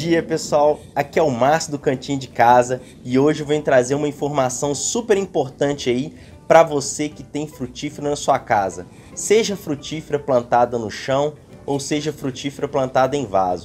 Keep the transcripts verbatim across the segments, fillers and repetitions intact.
dia, pessoal, aqui é o Márcio do Cantinho de Casa e hoje eu venho trazer uma informação super importante aí para você que tem frutífera na sua casa. Seja frutífera plantada no chão ou seja frutífera plantada em vaso.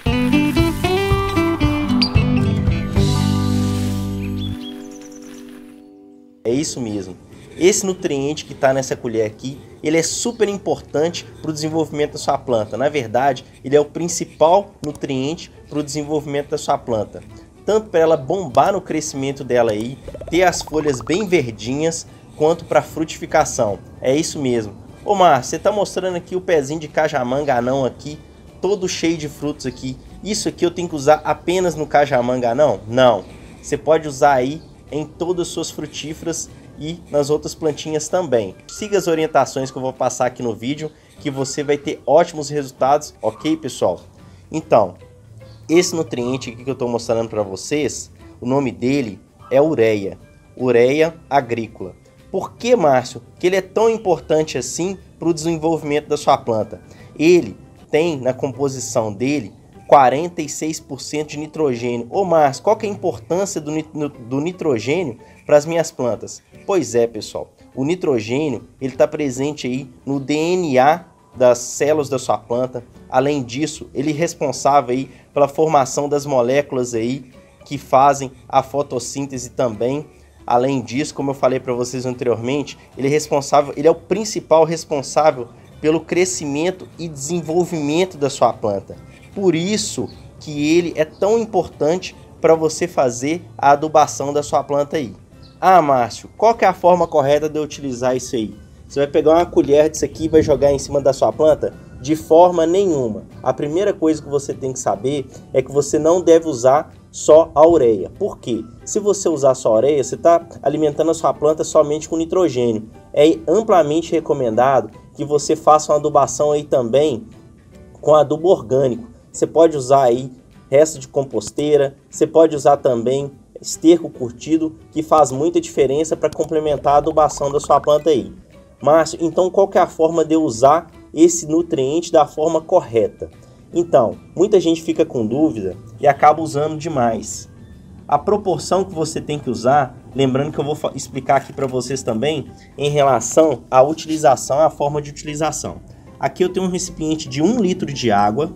É isso mesmo. Esse nutriente que está nessa colher aqui, ele é super importante para o desenvolvimento da sua planta. Na verdade, ele é o principal nutriente para o desenvolvimento da sua planta. Tanto para ela bombar no crescimento dela aí, ter as folhas bem verdinhas, quanto para a frutificação. É isso mesmo. Ô Márcio, você está mostrando aqui o pezinho de cajamanga anão aqui, todo cheio de frutos aqui. Isso aqui eu tenho que usar apenas no cajamanga anão? Não. Você pode usar aí em todas as suas frutíferas e nas outras plantinhas também. Siga as orientações que eu vou passar aqui no vídeo, que você vai ter ótimos resultados, ok, pessoal? Então, esse nutriente aqui que eu estou mostrando para vocês, o nome dele é ureia, ureia agrícola. Por que, Márcio, que ele é tão importante assim para o desenvolvimento da sua planta? Ele tem na composição dele quarenta e seis por cento de nitrogênio. Ô Márcio, qual que é a importância do, do nitrogênio para as minhas plantas? Pois é, pessoal, o nitrogênio ele está presente aí no D N A das células da sua planta. Além disso, ele é responsável aí pela formação das moléculas aí que fazem a fotossíntese também. Além disso, como eu falei para vocês anteriormente, ele é responsável, ele é o principal responsável pelo crescimento e desenvolvimento da sua planta. Por isso que ele é tão importante para você fazer a adubação da sua planta aí. Ah, Márcio, qual que é a forma correta de eu utilizar isso aí? Você vai pegar uma colher disso aqui e vai jogar em cima da sua planta? De forma nenhuma. A primeira coisa que você tem que saber é que você não deve usar só a ureia. Por quê? Se você usar só a ureia, você está alimentando a sua planta somente com nitrogênio. É amplamente recomendado que você faça uma adubação aí também com adubo orgânico. Você pode usar aí resto de composteira, você pode usar também esterco curtido, que faz muita diferença para complementar a adubação da sua planta aí. Márcio, então qual que é a forma de eu usar esse nutriente da forma correta? Então, muita gente fica com dúvida e acaba usando demais. A proporção que você tem que usar, lembrando que eu vou explicar aqui para vocês também em relação à utilização, à forma de utilização. Aqui eu tenho um recipiente de um litro de água.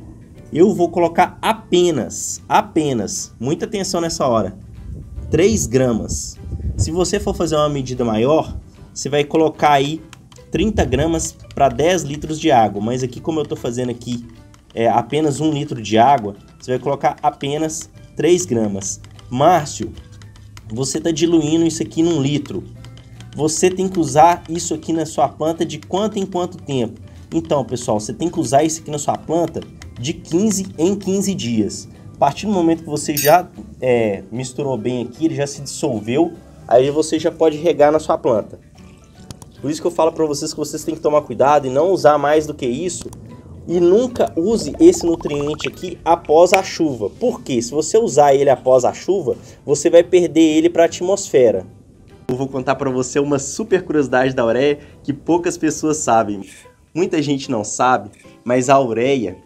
Eu vou colocar apenas, apenas, muita atenção nessa hora, três gramas. Se você for fazer uma medida maior, você vai colocar aí trinta gramas para dez litros de água. Mas aqui, como eu estou fazendo aqui é, apenas um litro de água, você vai colocar apenas três gramas. Márcio, você está diluindo isso aqui num litro. Você tem que usar isso aqui na sua planta de quanto em quanto tempo? Então, pessoal, você tem que usar isso aqui na sua planta de quinze em quinze dias. A partir do momento que você já é, misturou bem aqui, ele já se dissolveu, aí você já pode regar na sua planta. Por isso que eu falo para vocês que vocês têm que tomar cuidado e não usar mais do que isso. E nunca use esse nutriente aqui após a chuva. Porque se você usar ele após a chuva, você vai perder ele para a atmosfera. Eu vou contar para você uma super curiosidade da ureia que poucas pessoas sabem. Muita gente não sabe, mas a ureia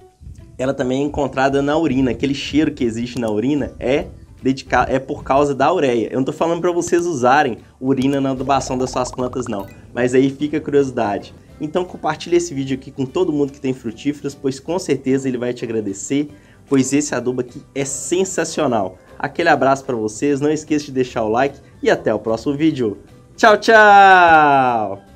ela também é encontrada na urina. Aquele cheiro que existe na urina é, dedicado, é por causa da ureia. Eu não estou falando para vocês usarem urina na adubação das suas plantas não, mas aí fica a curiosidade. Então compartilhe esse vídeo aqui com todo mundo que tem frutíferas, pois com certeza ele vai te agradecer, pois esse adubo aqui é sensacional. Aquele abraço para vocês, não esqueça de deixar o like e até o próximo vídeo. Tchau, tchau!